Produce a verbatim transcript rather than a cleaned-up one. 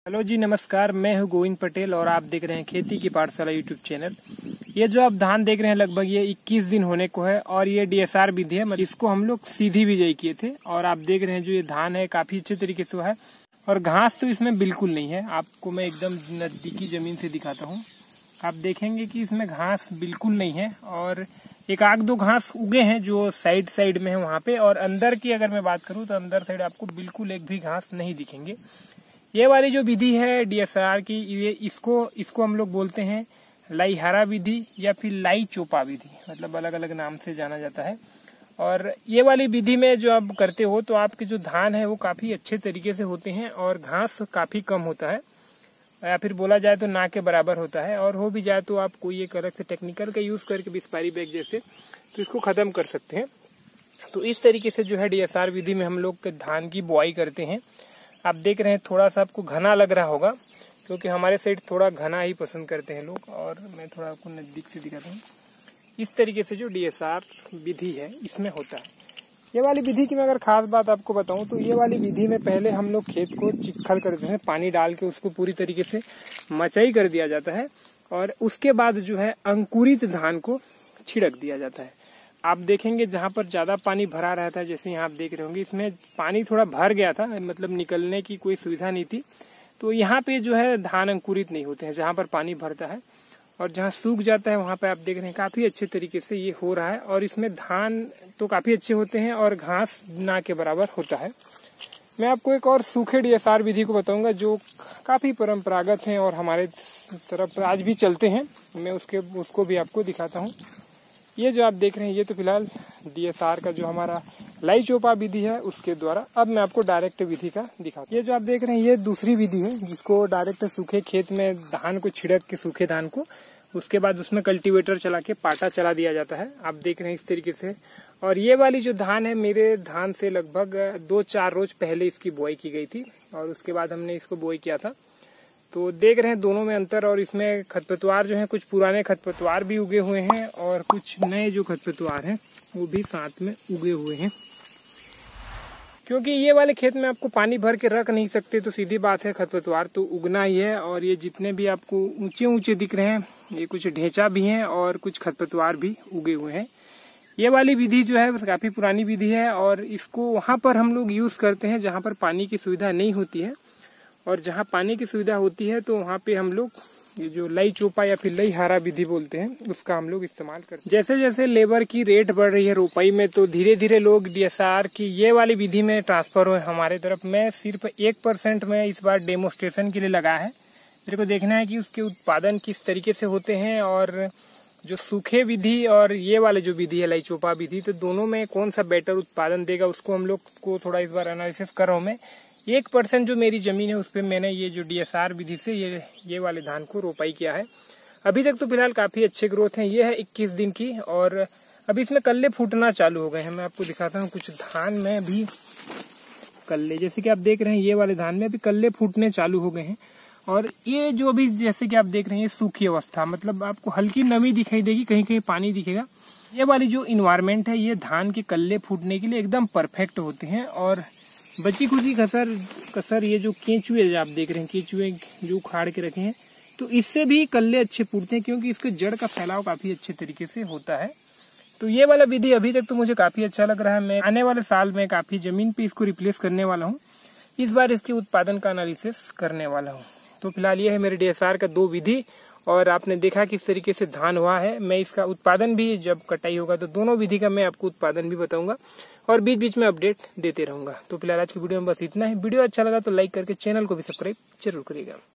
Hello जी, नमस्कार। मैं हूं गोविंद पटेल और आप देख रहे हैं खेती की पाठशाला यूट्यूब चैनल। ये जो आप धान देख रहे हैं लगभग ये इक्कीस दिन होने को है और ये डीएसआर विधि है। मतलब इसको हम लोग सीधी बिजाई किए थे और आप देख रहे हैं जो ये धान है काफी अच्छे तरीके से हुआ है और घास तो इसमें बिल्कुल नहीं है। आपको मैं एकदम नजदीकी जमीन से दिखाता हूँ। आप देखेंगे कि इसमें घास बिल्कुल नहीं है और एक आग दो घास उगे हैं जो साइड साइड में है वहां पे, और अंदर की अगर मैं बात करूं तो अंदर साइड आपको बिल्कुल एक भी घास नहीं दिखेंगे। ये वाली जो विधि है डीएसआर की, ये इसको इसको हम लोग बोलते हैं लाई हरा विधि या फिर लाई चोपा विधि, मतलब अलग अलग नाम से जाना जाता है। और ये वाली विधि में जो आप करते हो तो आपके जो धान है वो काफी अच्छे तरीके से होते हैं और घास काफी कम होता है, या फिर बोला जाए तो ना के बराबर होता है। और हो भी जाए तो आप कोई एक अलग से टेक्निकल का यूज करके बिस्पारी बैग जैसे तो इसको खत्म कर सकते हैं। तो इस तरीके से जो है डीएसआर विधि में हम लोग धान की बुआई करते हैं। आप देख रहे हैं थोड़ा सा आपको घना लग रहा होगा क्योंकि हमारे साइड थोड़ा घना ही पसंद करते हैं लोग, और मैं थोड़ा आपको नजदीक से दिखाता हूँ। इस तरीके से जो डीएसआर विधि है इसमें होता है। ये वाली विधि की मैं अगर खास बात आपको बताऊं तो ये वाली विधि में पहले हम लोग खेत को चिक्खल करते हैं, पानी डाल के उसको पूरी तरीके से मचाई कर दिया जाता है और उसके बाद जो है अंकुरित धान को छिड़क दिया जाता है। आप देखेंगे जहां पर ज्यादा पानी भरा रहता है, जैसे यहाँ आप देख रहे होंगे इसमें पानी थोड़ा भर गया था, मतलब निकलने की कोई सुविधा नहीं थी। तो यहाँ पे जो है धान अंकुरित नहीं होते हैं जहां पर पानी भरता है, और जहां सूख जाता है वहां पे आप देख रहे हैं काफी अच्छे तरीके से ये हो रहा है। और इसमें धान तो काफी अच्छे होते हैं और घास ना के बराबर होता है। मैं आपको एक और सूखे डीएसआर विधि को बताऊंगा जो काफी परंपरागत है और हमारे तरफ आज भी चलते हैं। मैं उसके उसको भी आपको दिखाता हूँ। ये जो आप देख रहे हैं ये तो फिलहाल डीएसआर का जो हमारा लाई चोपा विधि है उसके द्वारा। अब मैं आपको डायरेक्ट विधि का दिखाता हूँ। ये जो आप देख रहे हैं ये दूसरी विधि है जिसको डायरेक्ट सूखे खेत में धान को छिड़क के, सूखे धान को, उसके बाद उसमें कल्टीवेटर चला के पाटा चला दिया जाता है। आप देख रहे हैं इस तरीके से। और ये वाली जो धान है मेरे धान से लगभग दो चार रोज पहले इसकी बुआई की गई थी और उसके बाद हमने इसको बुआई किया था। तो देख रहे हैं दोनों में अंतर, और इसमें खरपतवार जो है कुछ पुराने खरपतवार भी उगे हुए हैं और कुछ नए जो खरपतवार हैं वो भी साथ में उगे हुए हैं। क्योंकि ये वाले खेत में आपको पानी भर के रख नहीं सकते तो सीधी बात है खरपतवार तो उगना ही है। और ये जितने भी आपको ऊंचे ऊंचे दिख रहे हैं ये कुछ ढेंचा भी हैं और कुछ खरपतवार भी उगे हुए हैं। ये वाली विधि जो है काफी पुरानी विधि है और इसको वहां पर हम लोग यूज करते हैं जहां पर पानी की सुविधा नहीं होती है, और जहां पानी की सुविधा होती है तो वहां पे हम लोग ये जो लाई चोपा या फिर लाई हारा विधि बोलते हैं उसका हम लोग इस्तेमाल करते हैं। जैसे जैसे लेबर की रेट बढ़ रही है रोपाई में तो धीरे धीरे लोग डीएसआर की ये वाली विधि में ट्रांसफर हुए हमारे तरफ। मैं सिर्फ एक परसेंट में इस बार डेमोस्ट्रेशन के लिए लगा है। मेरे को देखना है कि उसके उत्पादन किस तरीके से होते हैं, और जो सूखे विधि और ये वाले जो विधि है लाई चोपा विधि, तो दोनों में कौन सा बेटर उत्पादन देगा उसको हम लोग को थोड़ा इस बार एनालिसिस कर रहा हूँ। मैं एक परसेंट जो मेरी जमीन है उस पर मैंने ये जो डीएसआर विधि से ये ये वाले धान को रोपाई किया है। अभी तक तो फिलहाल काफी अच्छे ग्रोथ हैं। ये है इक्कीस दिन की और अभी इसमें कल्ले फूटना चालू हो गए हैं। मैं आपको दिखाता हूँ कुछ धान में भी कल्ले, जैसे कि आप देख रहे हैं ये वाले धान में अभी कल्ले फूटने चालू हो गए हैं। और ये जो अभी जैसे कि आप देख रहे हैं सूखी अवस्था, मतलब आपको हल्की नमी दिखाई देगी, कहीं कहीं पानी दिखेगा। ये वाली जो इन्वायरमेंट है ये धान के कल्ले फूटने के लिए एकदम परफेक्ट होते हैं। और बची खुची कसर कसर ये जो केंचुए आप देख रहे हैं, केंचुए जो उखाड़ के रखे हैं, तो इससे भी कल्ले अच्छे फूटते हैं क्योंकि इसके जड़ का फैलाव काफी अच्छे तरीके से होता है। तो ये वाला विधि अभी तक तो मुझे काफी अच्छा लग रहा है। मैं आने वाले साल में काफी जमीन पे इसको रिप्लेस करने वाला हूँ। इस बार इसके उत्पादन का एनालिसिस करने वाला हूँ। तो फिलहाल ये है मेरे डीएसआर का दो विधि, और आपने देखा किस तरीके से धान हुआ है। मैं इसका उत्पादन भी जब कटाई होगा तो दोनों विधि का मैं आपको उत्पादन भी बताऊंगा और बीच बीच में अपडेट देते रहूंगा। तो फिलहाल आज की वीडियो में बस इतना ही। वीडियो अच्छा लगा तो लाइक करके चैनल को भी सब्सक्राइब जरूर करिएगा।